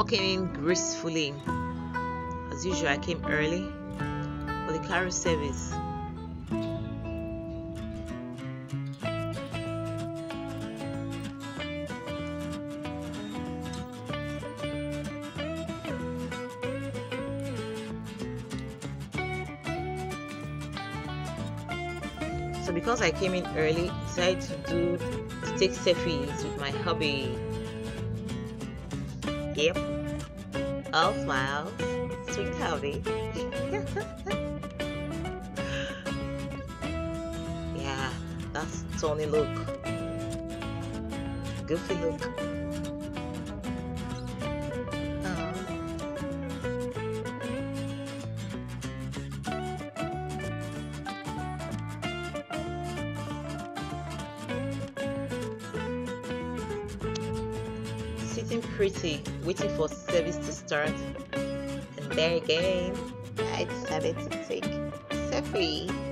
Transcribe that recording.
walking in gracefully. As usual, I came early for the carol service. So because I came in early, I decided to take selfies with my hubby. Yep, all smiles, sweet hubby. Yeah, that's Tony look, goofy look. Sitting pretty, waiting for service to start, and there again, I decided to take a selfie.